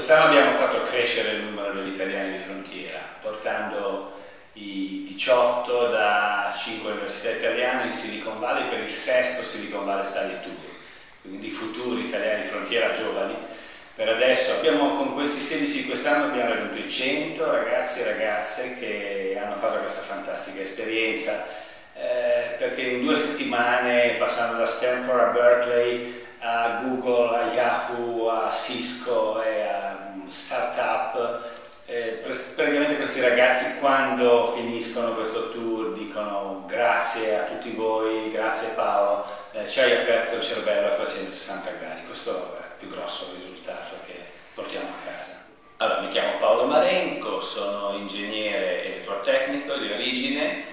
Quest'anno abbiamo fatto crescere il numero degli italiani di frontiera, portando i 18 da 5 università italiane in Silicon Valley per il sesto Silicon Valley Study Tour, quindi futuri italiani di frontiera giovani. Per adesso con questi 16 quest'anno abbiamo raggiunto i 100 ragazzi e ragazze che hanno fatto questa fantastica esperienza, perché in 2 settimane, passando da Stanford a Berkeley, a Google, a Yahoo, a Cisco e a startup, praticamente questi ragazzi quando finiscono questo tour dicono grazie a tutti voi, grazie Paolo, ci hai aperto il cervello a 360 gradi. Questo è il più grosso risultato che portiamo a casa. Allora, mi chiamo Paolo Marenco, sono ingegnere elettrotecnico di origine.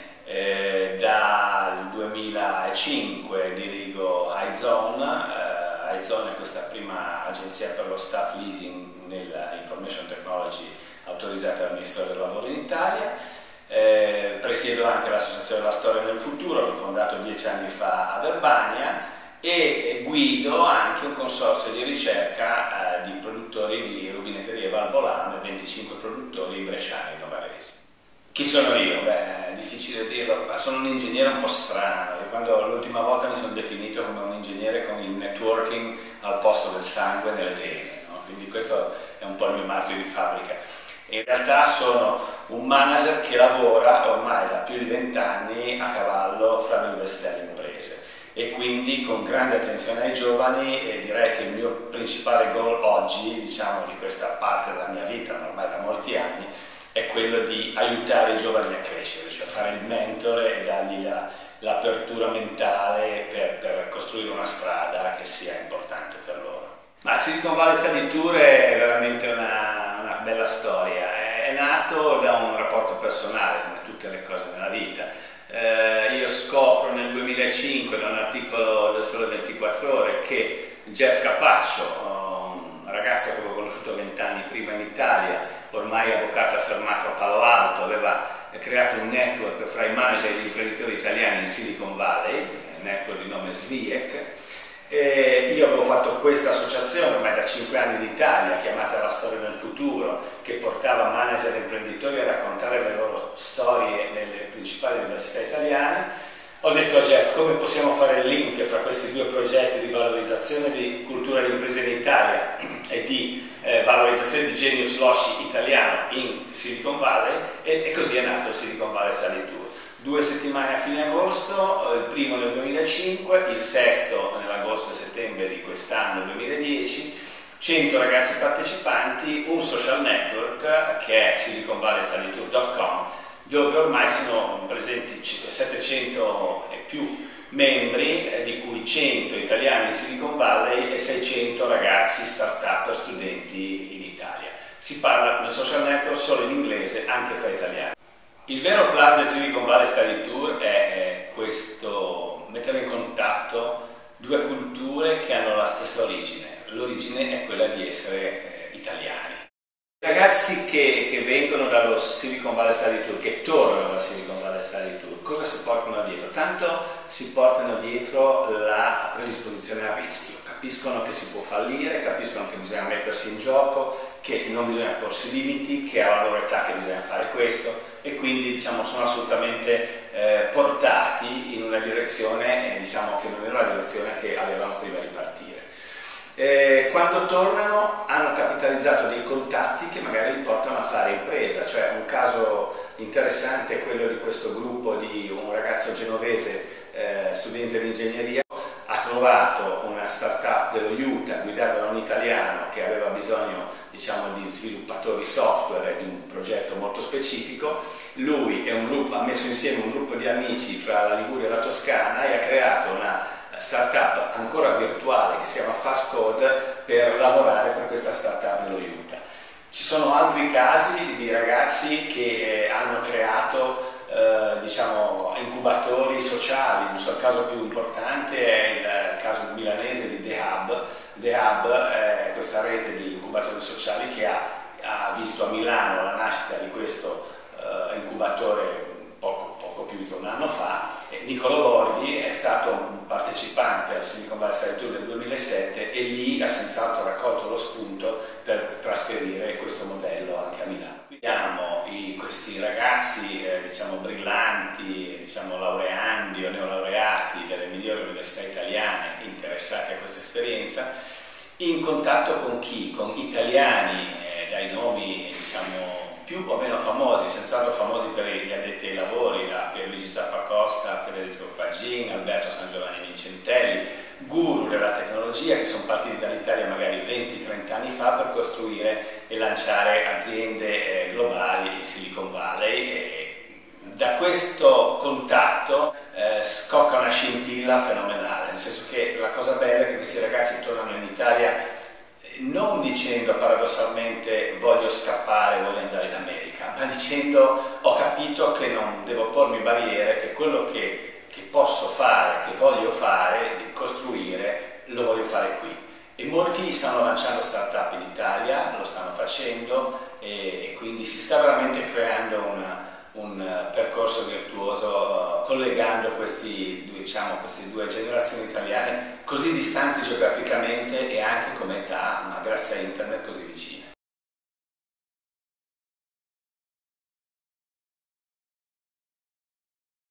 Dal 2005 dirigo iZone. iZone è questa prima agenzia per lo staff leasing nella information technology autorizzata dal Ministero del Lavoro in Italia. Presiedo anche l'associazione La Storia nel Futuro, l'ho fondato 10 anni fa a Verbania, e guido anche un consorzio di ricerca di produttori di rubinetterie valvolame, 25 produttori bresciani novaresi. Chi sono io? Beh, è difficile dirlo, ma sono un ingegnere un po' strano. Quando l'ultima volta mi sono definito come un ingegnere con il networking al posto del sangue nelle vene, no? Quindi questo è un po' il mio marchio di fabbrica. In realtà sono un manager che lavora ormai da più di 20 anni a cavallo fra l'università e le imprese, e quindi con grande attenzione ai giovani, e direi che il mio principale goal oggi, diciamo, di questa parte della mia vita, ormai da molti anni, è quello di aiutare i giovani a crescere, cioè fare il mentore e dargli l'apertura mentale per costruire una strada che sia importante per loro. Ma Silicon Valley Study Tour è veramente una bella storia. È nato da un rapporto personale, come tutte le cose nella vita. Io scopro nel 2005 da un articolo del Sole 24 Ore che Jeff Capaccio, un ragazzo che avevo conosciuto 20 anni prima in Italia, ormai avvocato affermato a Palo Alto, aveva creato un network fra i manager e gli imprenditori italiani in Silicon Valley, un network di nome SVIEC. Io avevo fatto questa associazione ormai da 5 anni in Italia, chiamata La Storia del Futuro, che portava manager e imprenditori a raccontare le loro storie nelle principali università italiane. Ho detto a Jeff come possiamo fare il link fra questi 2 progetti di valorizzazione di cultura di impresa in Italia e di valorizzazione di genio slosh italiano in Silicon Valley, e così è nato il Silicon Valley Study Tour. 2 settimane a fine agosto, il primo nel 2005, il sesto nell'agosto e settembre di quest'anno, 2010, 100 ragazzi partecipanti, un social network che è siliconvalleystudytour.com, dove ormai sono presenti 700 e più membri, di cui 100 italiani in Silicon Valley e 600 ragazzi, start-up, studenti in Italia. Si parla nel social network solo in inglese, anche fra italiani. Il vero plus del Silicon Valley Study Tour è questo mettere in contatto 2 culture che hanno la stessa origine. L'origine è quella di essere italiani. I ragazzi che vengono dallo Silicon Valley Study Tour, che tornano dal Silicon Valley Study Tour, cosa si portano dietro? Tanto si portano dietro la predisposizione al rischio, capiscono che si può fallire, capiscono che bisogna mettersi in gioco, che non bisogna porsi limiti, che alla loro età che bisogna fare questo, e quindi diciamo sono assolutamente portati in una direzione, diciamo che non era la direzione che avevano prima di partire. Quando tornano hanno capitalizzato dei contatti che magari li portano a fare impresa, cioè un caso interessante è quello di questo gruppo di un ragazzo genovese, studente di ingegneria, ha trovato una startup dello Utah guidata da un italiano che aveva bisogno, diciamo, di sviluppatori software di un progetto molto specifico. Lui ha messo insieme un gruppo di amici fra la Liguria e la Toscana e ha creato una startup ancora virtuale che si chiama Fast Code per lavorare per questa startup dello Utah. Ci sono altri casi di ragazzi che hanno creato diciamo incubatori sociali. Non so, il caso più importante è il caso milanese di The Hub. The Hub è questa rete di incubatori sociali che ha visto a Milano la nascita di questo incubatore poco più di un anno fa. Niccolò Borghi è stato un partecipante al Silicon Valley Study Tour del 2007 e lì ha senz'altro raccolto lo spunto per trasferire questo modello anche a Milano. Vediamo questi ragazzi diciamo brillanti, diciamo laureandi o neolaureati delle migliori università italiane interessati a questa esperienza, in contatto con chi? Con italiani dai nomi diciamo più o meno famosi, senz'altro famosi per gli addetti ai lavori, da Pierluigi Zappacosta, Federico Faggin, Alberto San Giovanni Vincentelli, guru della tecnologia che sono partiti dall'Italia magari 20-30 anni fa per costruire e lanciare aziende globali in Silicon Valley. E da questo contatto scocca una scintilla fenomenale, nel senso che la cosa bella è che questi ragazzi tornano in Italia non dicendo paradossalmente voglio scappare, voglio andare in America, ma dicendo ho capito che non devo pormi barriere, che quello che posso fare, che voglio fare, di costruire, lo voglio fare qui. E molti stanno lanciando start-up in Italia, lo stanno facendo e quindi si sta veramente creando un percorso virtuoso collegando queste due generazioni italiane così distanti geograficamente e anche come età, ma grazie a internet così vicine.